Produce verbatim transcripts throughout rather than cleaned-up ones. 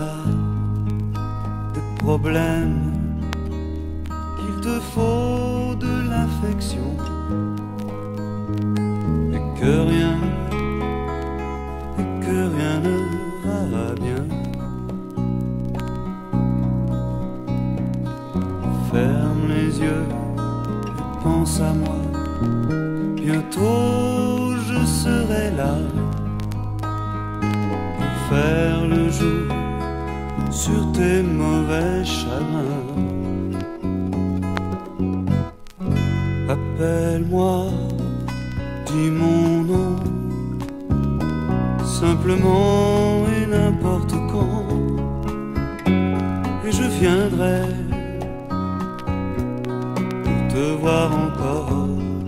as des problèmes, qu'il te faut de l'affection, et que rien, et que rien ne va bien. Ferme les yeux et pense à moi, bientôt je serai là pour faire le jour sur tes mauvais chagrins. Appelle-moi, dis mon nom, simplement et n'importe quand, et je viendrai pour te voir encore.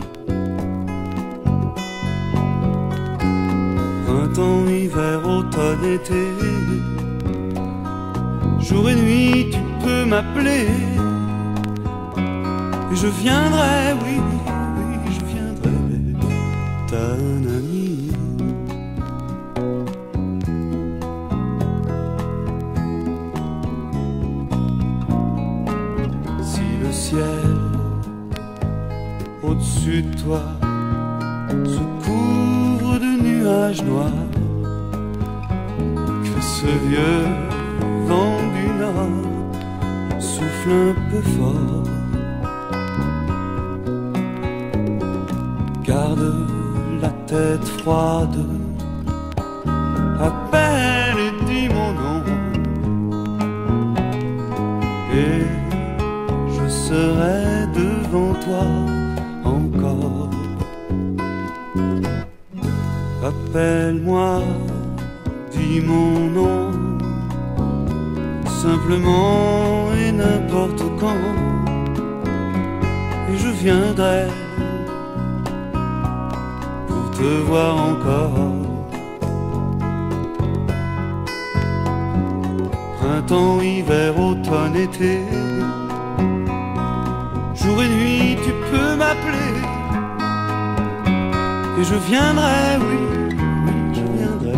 Printemps, hiver, automne, été, jour et nuit tu peux m'appeler, et je viendrai, oui, oui, je viendrai, ta amie. Si le ciel au-dessus de toi se couvre de nuages noirs, que ce vieux vent du nord souffle un peu fort, garde la tête froide, appelle et dis mon nom, et je serai devant toi encore. Appelle-moi, dis mon nom, simplement et n'importe quand, et je viendrai pour te voir encore. Printemps, hiver, automne, été, jour et nuit tu peux m'appeler, et je viendrai, oui, oui, je viendrai.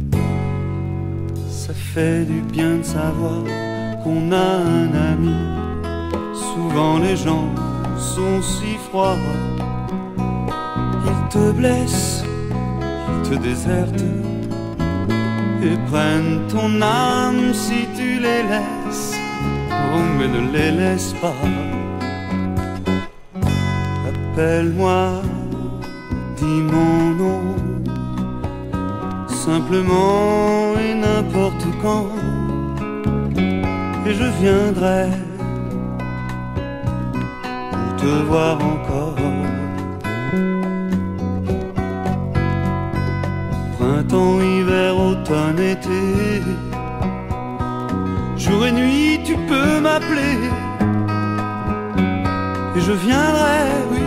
Ça fait du bien de savoir qu'on a un ami. Souvent les gens sont si froids, ils te blessent, ils te désertent, et prennent ton âme si tu les laisses. Oh, mais ne les laisse pas. Appelle-moi, dis mon nom, simplement et n'importe quand, et je viendrai pour te voir encore. Printemps, hiver, automne, été, jour et nuit tu peux m'appeler, et je viendrai, oui,